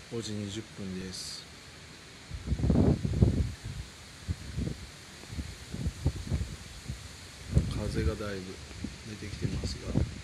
5時20分です。風がだいぶ出てきてますが